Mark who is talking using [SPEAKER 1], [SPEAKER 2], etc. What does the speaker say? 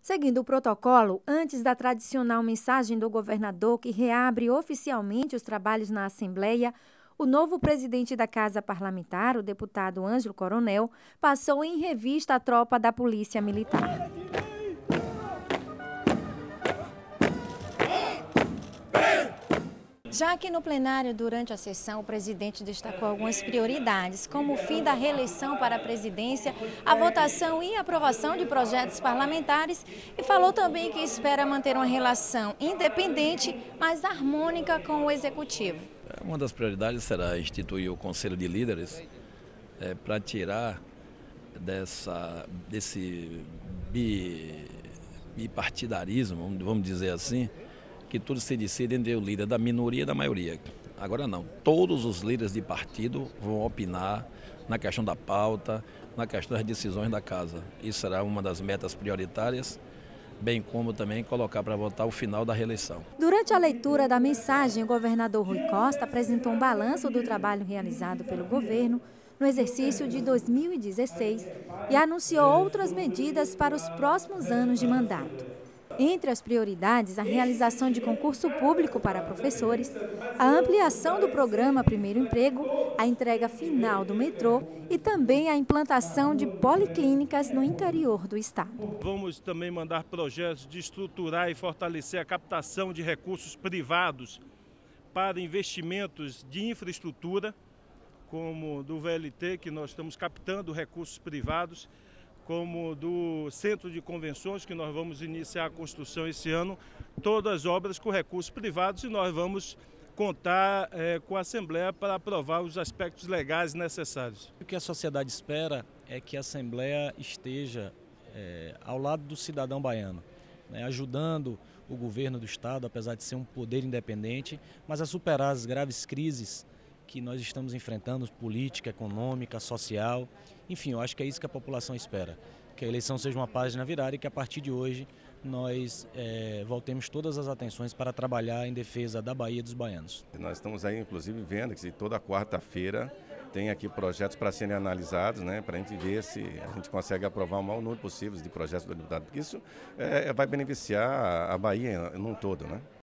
[SPEAKER 1] Seguindo o protocolo, antes da tradicional mensagem do governador que reabre oficialmente os trabalhos na Assembleia, o novo presidente da Casa Parlamentar, o deputado Ângelo Coronel, passou em revista a tropa da Polícia Militar. Já que no plenário, durante a sessão, o presidente destacou algumas prioridades, como o fim da reeleição para a presidência, a votação e aprovação de projetos parlamentares, e falou também que espera manter uma relação independente, mas harmônica com o Executivo.
[SPEAKER 2] Uma das prioridades será instituir o Conselho de Líderes para tirar desse bipartidarismo, vamos dizer assim, que tudo se decide entre o líder da minoria e da maioria. Agora não, todos os líderes de partido vão opinar na questão da pauta, na questão das decisões da casa. Isso será uma das metas prioritárias, bem como também colocar para votar o final da reeleição.
[SPEAKER 1] Durante a leitura da mensagem, o governador Rui Costa apresentou um balanço do trabalho realizado pelo governo no exercício de 2016 e anunciou outras medidas para os próximos anos de mandato. Entre as prioridades, a realização de concurso público para professores, a ampliação do programa Primeiro Emprego, a entrega final do metrô e também a implantação de policlínicas no interior do estado.
[SPEAKER 3] Vamos também mandar projetos de estruturar e fortalecer a captação de recursos privados para investimentos de infraestrutura, como do VLT, que nós estamos captando recursos privados, como do Centro de Convenções, que nós vamos iniciar a construção esse ano, todas obras com recursos privados, e nós vamos contar com a Assembleia para aprovar os aspectos legais necessários.
[SPEAKER 4] O que a sociedade espera é que a Assembleia esteja ao lado do cidadão baiano, ajudando o governo do Estado, apesar de ser um poder independente, mas a superar as graves crises que nós estamos enfrentando, política, econômica, social. Enfim, eu acho que é isso que a população espera, que a eleição seja uma página virada e que a partir de hoje nós voltemos todas as atenções para trabalhar em defesa da Bahia e dos baianos.
[SPEAKER 5] Nós estamos aí, inclusive, vendo que toda quarta-feira tem aqui projetos para serem analisados, para a gente ver se a gente consegue aprovar o maior número possível de projetos do deputado, porque isso vai beneficiar a Bahia num todo,